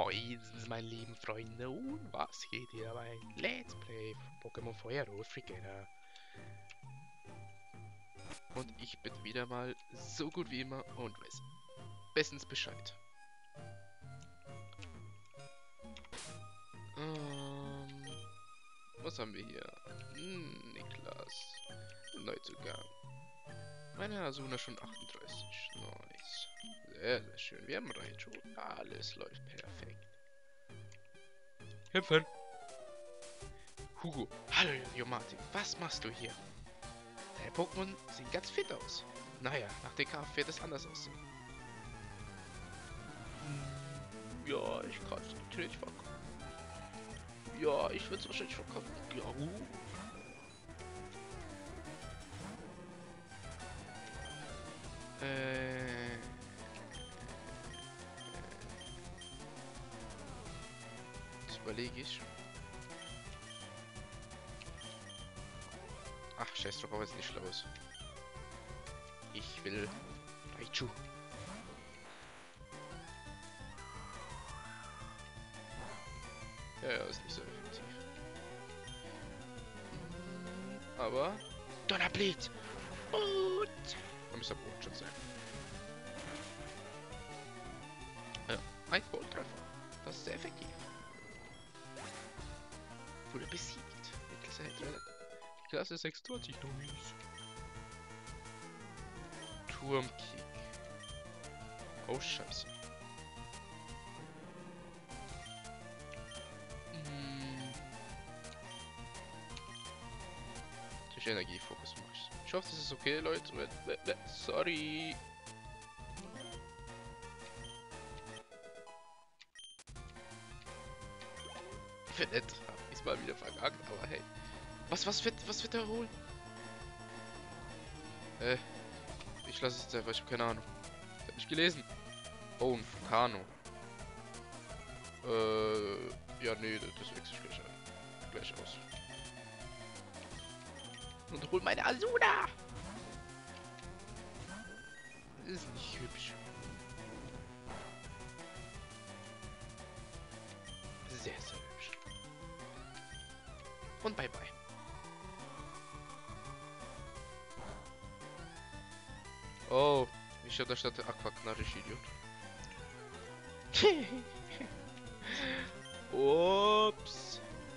Moin, meine lieben Freunde, und was geht hier bei Let's Play Pokémon Feuerrot Frigera? Und ich bin wieder mal so gut wie immer und weiß bestens Bescheid. Was haben wir hier? Niklas, Neuzugang. Meine Asuna schon 38, nice. Sehr, sehr schön, wir haben Raichu, alles läuft perfekt. Hüpfen! Hugo, hallo Yomati, was machst du hier? Deine Pokémon sehen ganz fit aus. Naja, nach DK wird es anders aussehen. Ja, ich kann es natürlich verkaufen. Ja, ich würde es wahrscheinlich verkaufen. Ja, Das überlege ich. Ach, scheiß drauf, aber jetzt nicht schlau ist. Ich will Raichu. Ja, ist nicht so effektiv. Aber Donnerblitz! Und da müsste Boden schon sein. Ja, ein Bodentreffer. Das ist sehr effektiv. Wurde besiegt. Die Klasse 26 Dominis. Turmkick. Oh, scheiße. Durch Energiefokus mache ich. Ich hoffe, das ist okay, Leute. Sorry. Nett. Ist mal wieder verkackt, aber hey. Was wird er holen? Ich lasse es jetzt einfach, ich habe keine Ahnung. Ich habe nicht gelesen. Oh, ein Vulcano. Ja, nee, das wechsle ich gleich aus. Und hol meine Asuna! Das ist nicht hübsch. Sehr, sehr hübsch. Und bye bye. Oh, ich hatte statt Aquaknarrisch, Idiot. Ups.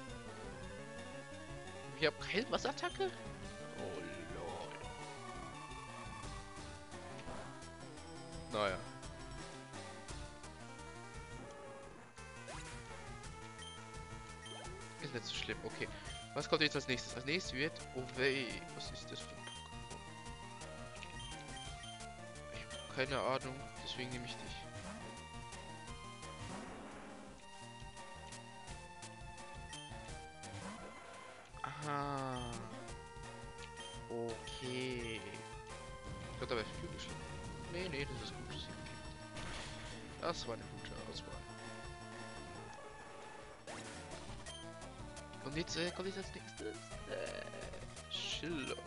Ich habe keine Wasserattacke. Oh lol. Naja. Ist nicht so schlimm, okay. Was kommt jetzt als nächstes? Als nächstes wird Ovey. Was ist das für ein Pokémon? Ich habe keine Ahnung, deswegen nehme ich dich. Aha. Okay. Ich glaube, da wäre viel geschlagen. Nee, das ist gut. Das war eine gute Auswahl. Und jetzt kommt jetzt als nächstes. Shillock.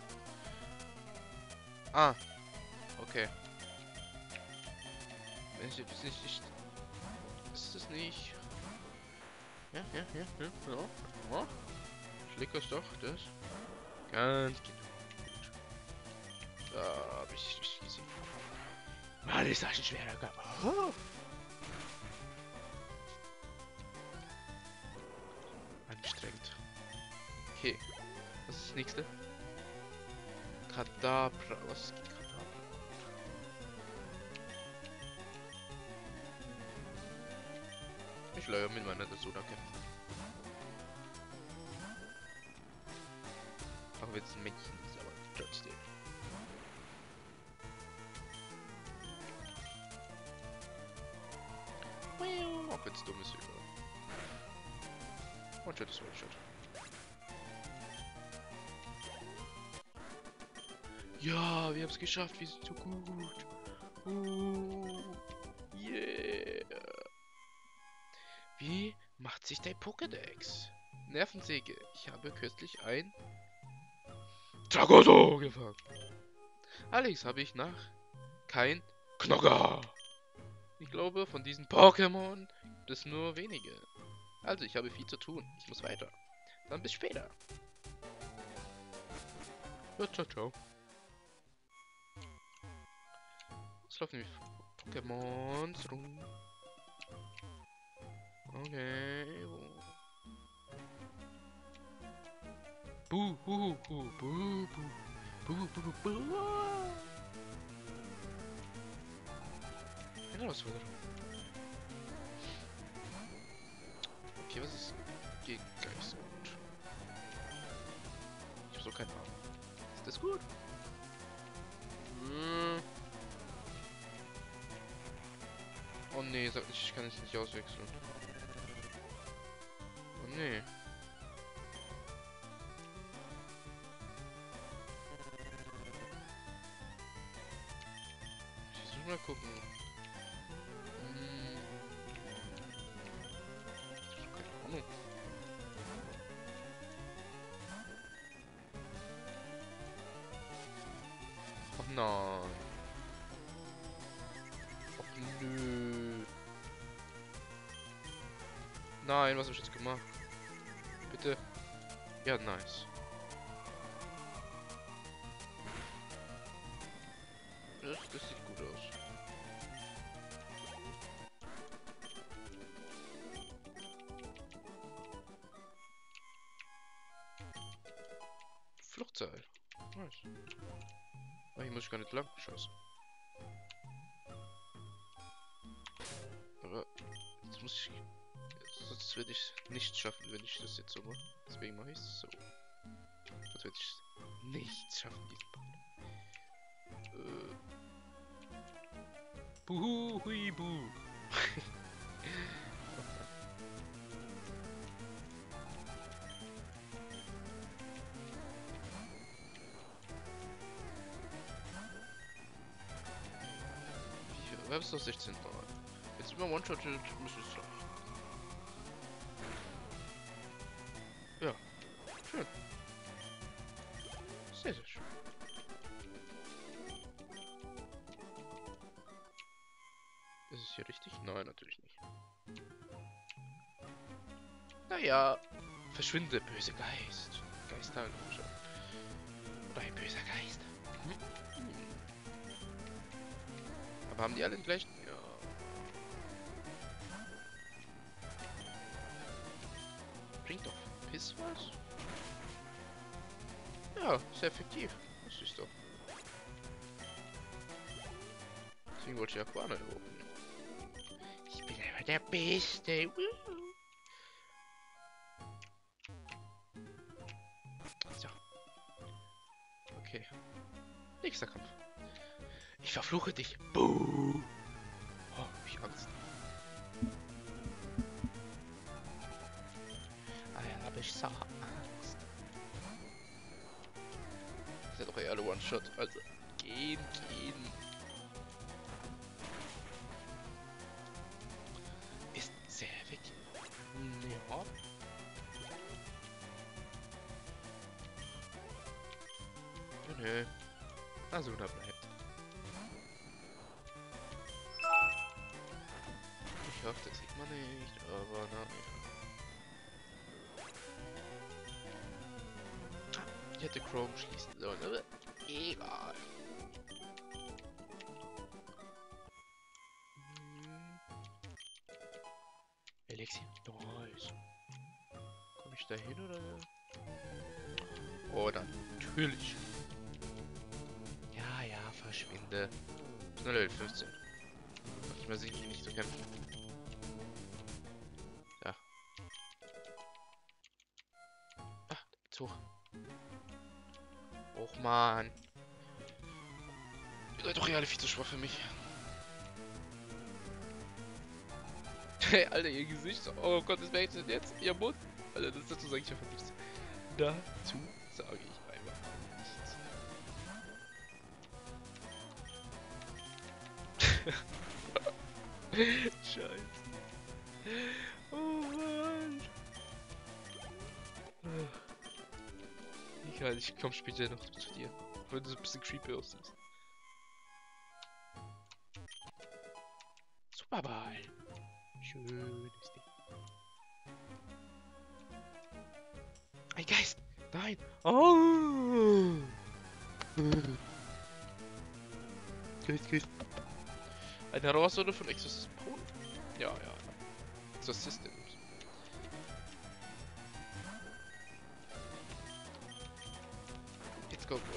Ah. Okay. Wenn ich jetzt nicht. Ist es nicht. Ja. Schlickers doch, das. Ganz genau. Da habe ich nicht gesehen. Mann, ist das ein schwerer Körper. Oh. Anstrengend. Okay. Was ist das nächste? Kadabra. Was ist Kadabra? Ich leider mit meiner Asuna kämpfen. Auch wenn es ein Männchen ist, aber trotzdem. Auch wenn es dumm ist, egal. One-Shot ist One-Shot. Ja, wir haben es geschafft, wir sind so gut. Yeah. Wie macht sich dein Pokédex? Nervensäge. Ich habe kürzlich ein Dragoso gefangen. Allerdings habe ich nach kein Knocker. Ich glaube, von diesen Pokémon gibt es nur wenige. Also, ich habe viel zu tun. Ich muss weiter. Dann bis später. Ja, ciao, ciao. Es laufen nämlich Pokémons rum. Okay. Buh, buh, buh, buh, buh. Buh, buh, buh. Herausforderung. Okay, was ist gegen Geist gut? Ich hab so keine Ahnung. Ist das gut? Oh nee, sag nicht, ich kann es nicht auswechseln. Oh nee. Ich muss mal gucken. Keine Ahnung. Ach nein. Ach nö. Nein, was hab ich jetzt gemacht? Bitte. Ja, nice. Das sieht gut aus. Fluchtseil. Nice. Ah, hier muss ich gar nicht lang. Scheiße. Aber jetzt muss ich. Sonst werde ich es nicht schaffen, wenn ich das jetzt so mache. Deswegen mache ich es so. Sonst werde ich es nicht schaffen, diesen Part. Buhu, hui, buh. Wir haben es noch 16 Mal. Jetzt immer One-Shot, müsste es reichen. Ja, schön. Sehr, sehr schön. Ist es hier richtig? Nein, natürlich nicht. Naja, verschwinde, böse Geist. Geister, oder ein böser Geist. Aber haben die alle den gleichen? Ja. Bringt doch Piss was? Ja, sehr effektiv. Das ist doch. Deswegen wollte ich Aquana hochnehmen. Ich bin einfach der Beste. So. Okay. Nächster Kampf. Ich verfluche dich. Buh. Oh, hab ich Angst. Ah ja, hab ich so Angst. Das sind doch eher alle One-Shot. Also, gehen. Ist sehr weg. Ja. Nö. Also, da bleibt. Ich hoffe, das sieht man nicht, aber naja. Ich hätte Chrome schließen sollen, aber egal. Elixier, nice. Komme ich da hin oder? Oh, natürlich. Ja, verschwinde. Schnell Level 15. Ich weiß nicht zu kämpfen. Ja. Ah, Zug. Och man. Ihr seid doch alle viel zu schwach für mich. Hey, Alter, ihr Gesicht. Oh Gott, das wäre jetzt ihr Mund. Alter, das dazu sage ich einfach nichts. Dazu sage ich einfach nichts. Scheiße. Oh Mann. Egal, ich komm später noch zu dir. Wenn du so ein bisschen creepy aussiehst. Superball. Schön. schönes Ding. Ein Geist! Nein! Oh! Geist. Eine Herausforderung von Exorcist Paul? Ja. Exorcistin. Let's go.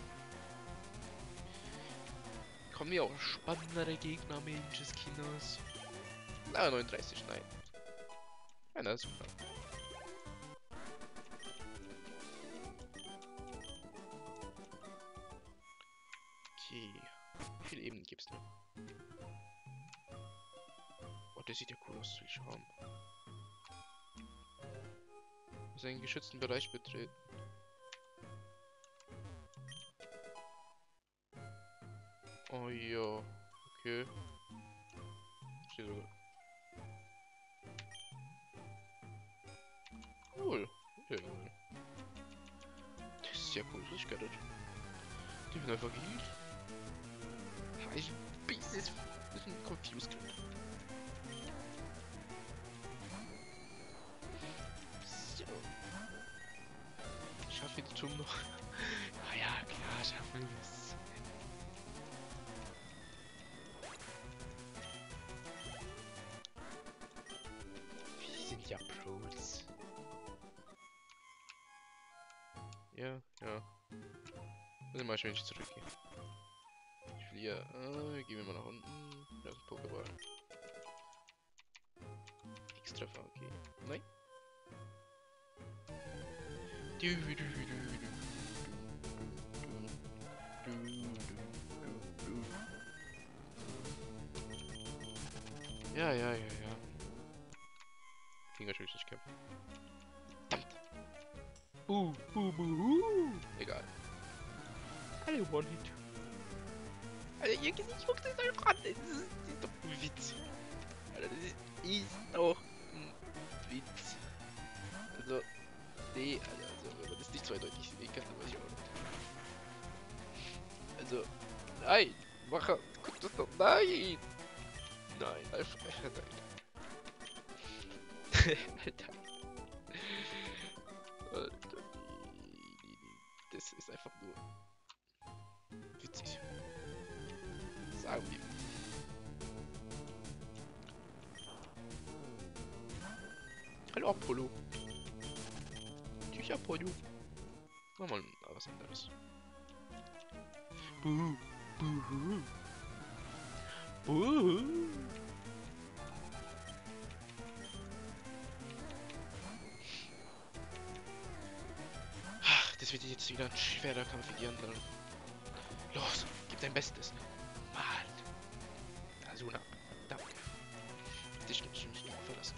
Kommen wir auch spannendere Gegner, Mensch, Kinos. Na, 39, nein. Ja, na, super. Okay. Wie viele Ebenen gibt's noch? Oh, der sieht ja cool aus, das will ich haben. Muss einen geschützten Bereich betreten. Oh ja, okay. Steht sogar. Cool. Ja, cool. Das ist ja cool, das ist geil. Die bin einfach geheilt. Ich bin confused. So. Schaffen wir den Turm noch? Ah ja, klar, schaffen wir es. Wir sind ja Pros. Ja. Also mal schön nicht zurückgehen. Ich will hier. Gehen wir mal nach unten. Da ist ein Pokéball. X-Treffer, okay. Nein. Ja. Ging natürlich nicht kämpfen. Verdammt. Egal. Alle One-Hit. Alter, ihr Gesicht guckt euch einfach an. Das ist doch ein Witz. Alter, das ist doch ein Witz. Also, nee, also, wenn man das nicht zweideutig sehen kann, dann weiß ich auch nicht. Also, nein, Macher, guck das doch, nein! Nein, Alter. Alter, das ist einfach nur witzig. Sagen wir. Hallo Apollo. Tschüss Apollo. Mach mal was anderes. Buh. Ach, das wird jetzt wieder ein schwerer Kampf wie die anderen. Los, gib dein Bestes. Mann. Asuna, danke. Dich kann ich mich nicht verlassen.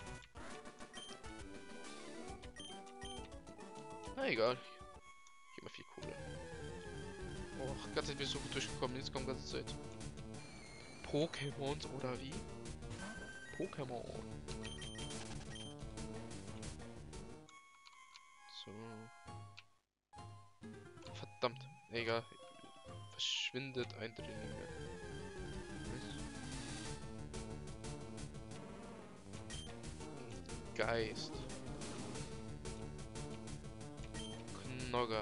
Na egal. Gib mal viel Kohle. Oh, ganz bin ich so gut durchgekommen, jetzt kommt ganze Zeit. Pokémons oder wie? Pokémon. So. Verdammt. Egal. Verschwindet Eindringlinge. Geist. Knogger.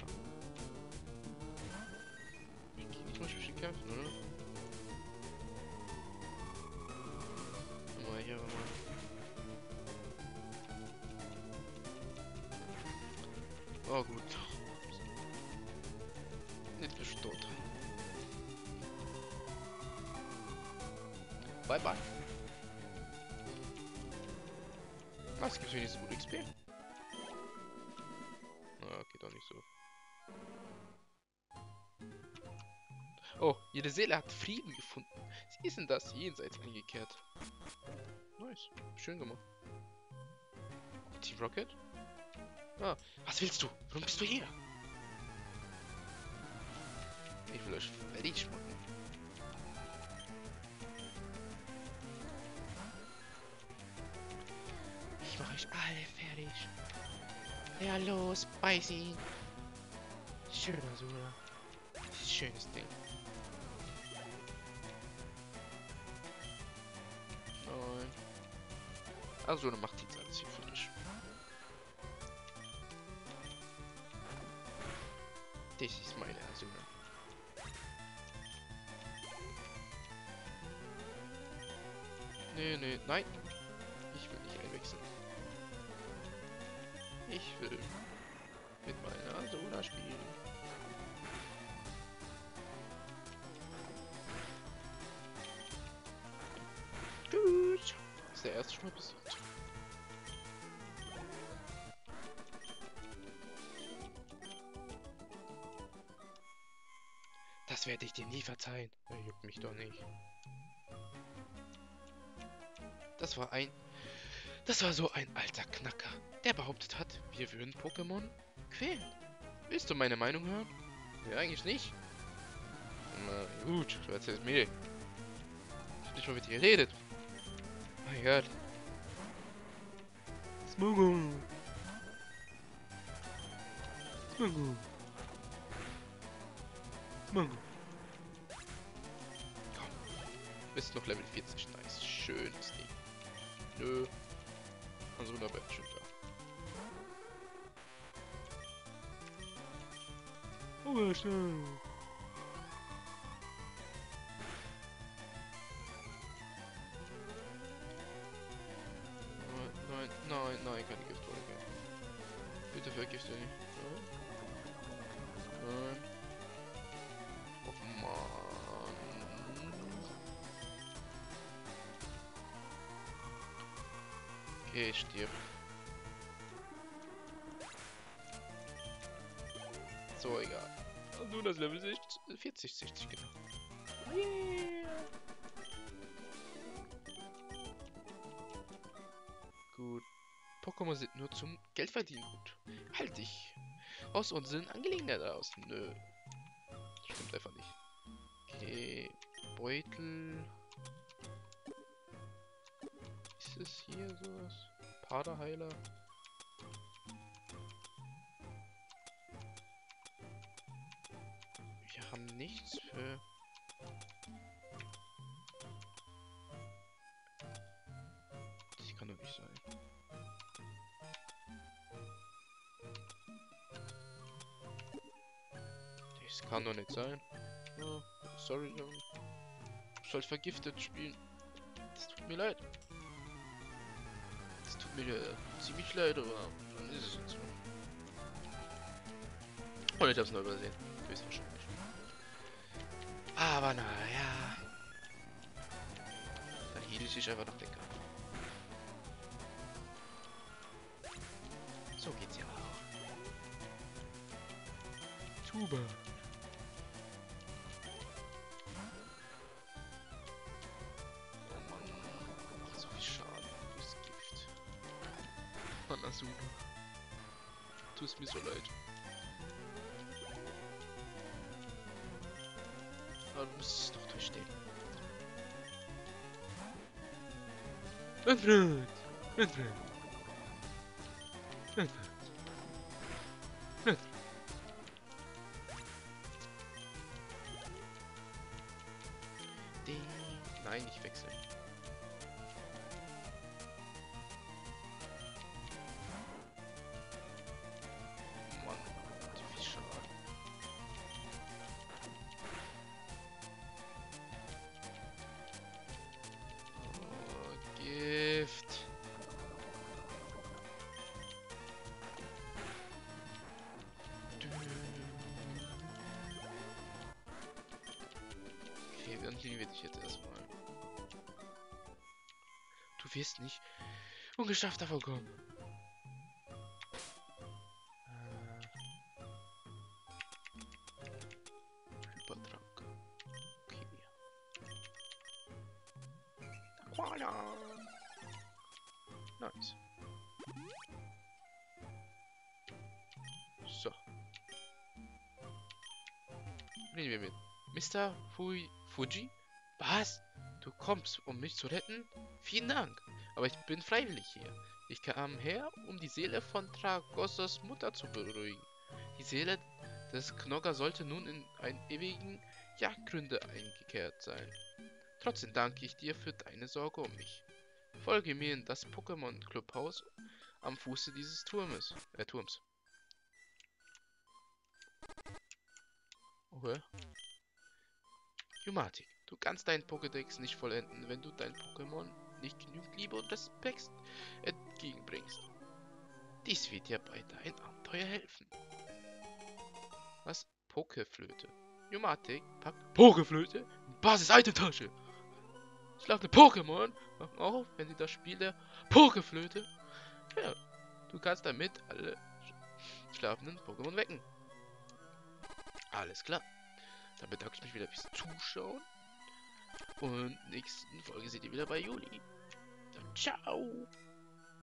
Ich muss bestimmt kämpfen, oder? Mal hier mal. Oh gut. Nicht gestorben. Bye bye. Was gibt's wenigstens gut XP? Ah, geht auch nicht so. Oh, jede Seele hat Frieden gefunden. Sie ist in das Jenseits eingekehrt. Nice. Schön gemacht. Team Rocket? Ah, was willst du? Warum bist du hier? Ich will euch fertig machen. Ich mache euch alle fertig. Ja, los, beiß ihn. Schöner Sura. Schönes Ding. Nein. Also, dann macht jetzt alles hier für dich. Das ist meine Asuna. Nee, nee, nein. Ich will nicht einwechseln. Ich will mit meiner Asuna spielen. Gut. Das ist der erste schon mal besiegt. Das werde ich dir nie verzeihen. Er juckt mich doch nicht. Das war so ein alter Knacker, der behauptet hat, wir würden Pokémon quälen. Willst du meine Meinung hören? Ja, eigentlich nicht. Na gut, du erzählst mir. Ich hab nicht mal mit dir geredet. Mein Gott. Smogo. Smogo. Smogo. Komm. Bist noch Level 40. Nice. Schönes Ding. Nö. Also da bleibt schon da. Oh, schnell. Nein, nein, nein, keine Giftfolge. Bitte vergifte nicht. Nein. Och man. Okay, ich stirb. So, egal. Und nun das Level 40, genau. Yeah. Gut. Pokémon sind nur zum Geldverdienen gut. Halt dich aus unseren Angelegenheiten aus. Nö. Stimmt einfach nicht. Okay. Beutel. Ist es hier sowas? Paderheiler. Wir haben nichts für... Das kann doch nicht sein. Das kann doch nicht sein. Oh, sorry, Junge. Du sollst vergiftet spielen. Das tut mir leid. Das tut mir ziemlich leid, aber dann ist es jetzt so. Und ich hab's nur übersehen. Höchstwahrscheinlich. Aber naja. Dann hielt ich dich einfach noch weg. So geht's ja auch. Tuba. Oh Mann. Macht so viel Schaden durchs Gift. Mann, Asuna. Tut mir so leid. Aber du musst es doch durchstehen. Manfred! Manfred! Manfred! Manfred! Nein, nicht wechseln. Mann, wie viel Schaden. Oh, Gift. Okay, dann kriegen wir dich jetzt erstmal. Du wirst nicht ungestraft davon kommen. Hypertrank. Okay. Aquana. Nice. So. Nehmen wir mit. Mr. Fuji? Was? Du kommst, um mich zu retten? Vielen Dank. Aber ich bin freiwillig hier. Ich kam her, um die Seele von Tragossos Mutter zu beruhigen. Die Seele des Knogger sollte nun in einen ewigen Jagdgründe eingekehrt sein. Trotzdem danke ich dir für deine Sorge um mich. Folge mir in das Pokémon Clubhaus am Fuße dieses Turms. Okay. Jumatik, du kannst deinen Pokédex nicht vollenden, wenn du dein Pokémon nicht genügend Liebe und Respekt entgegenbringst. Dies wird dir bei deinem Abenteuer helfen. Was? Pokéflöte. Jumatik packt Pokéflöte in Basis-Item-Tasche. Schlafende Pokémon wachen auf, wenn sie das Spiel der Pokéflöte. Ja, du kannst damit alle schlafenden Pokémon wecken. Alles klar. Dann bedanke ich mich wieder fürs Zuschauen. Und nächsten Folge seht ihr wieder bei Juli. Dann ciao.